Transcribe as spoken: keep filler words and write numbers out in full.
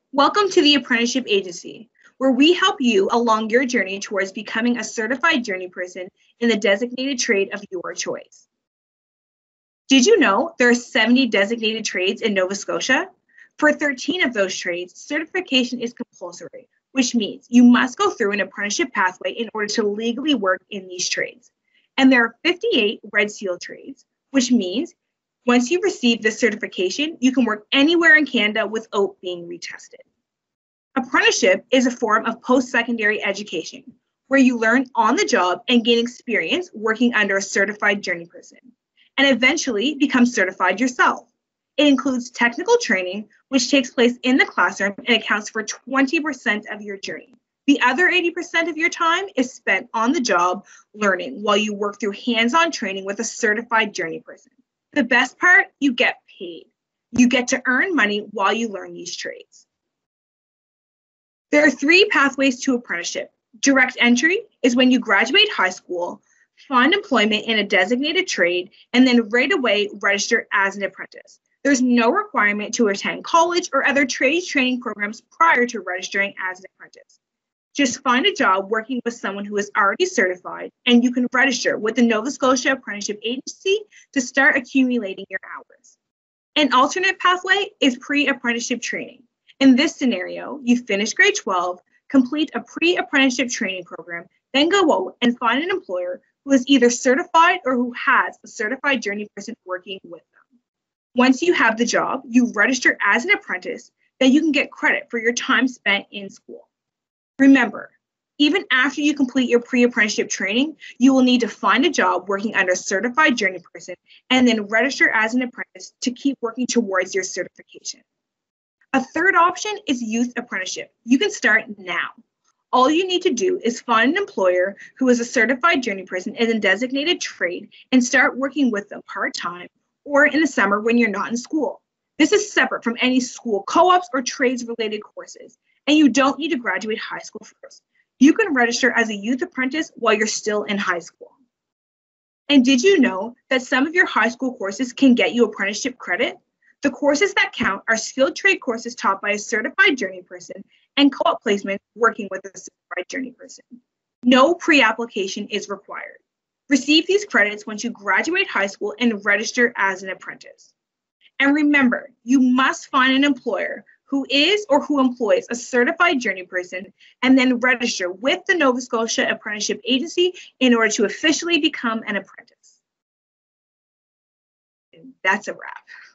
Welcome to the Apprenticeship Agency, where we help you along your journey towards becoming a certified journey person in the designated trade of your choice. Did you know there are seventy designated trades in Nova Scotia? For thirteen of those trades, certification is compulsory, which means you must go through an apprenticeship pathway in order to legally work in these trades. And there are fifty-eight Red Seal trades, which means once you receive this certification, you can work anywhere in Canada without being retested. Apprenticeship is a form of post-secondary education where you learn on the job and gain experience working under a certified journey person and eventually become certified yourself. It includes technical training, which takes place in the classroom and accounts for twenty percent of your journey. The other eighty percent of your time is spent on the job learning while you work through hands-on training with a certified journey person. The best part, you get paid. You get to earn money while you learn these trades. There are three pathways to apprenticeship. Direct entry is when you graduate high school, find employment in a designated trade, and then right away register as an apprentice. There's no requirement to attend college or other trades training programs prior to registering as an apprentice. Just find a job working with someone who is already certified, and you can register with the Nova Scotia Apprenticeship Agency to start accumulating your hours. An alternate pathway is pre-apprenticeship training. In this scenario, you finish grade twelve, complete a pre-apprenticeship training program, then go out and find an employer who is either certified or who has a certified journey person working with them. Once you have the job, you register as an apprentice, then you can get credit for your time spent in school. Remember, even after you complete your pre-apprenticeship training, you will need to find a job working under a certified journey person and then register as an apprentice to keep working towards your certification. A third option is youth apprenticeship. You can start now. All you need to do is find an employer who is a certified journey person in a designated trade and start working with them part-time or in the summer when you're not in school. This is separate from any school co-ops or trades-related courses, and you don't need to graduate high school first. You can register as a youth apprentice while you're still in high school. And did you know that some of your high school courses can get you apprenticeship credit? The courses that count are skilled trade courses taught by a certified journey person and co-op placement working with a certified journey person. No pre-application is required. Receive these credits once you graduate high school and register as an apprentice. And remember, you must find an employer who is or who employs a certified journey person and then register with the Nova Scotia Apprenticeship Agency in order to officially become an apprentice. And that's a wrap.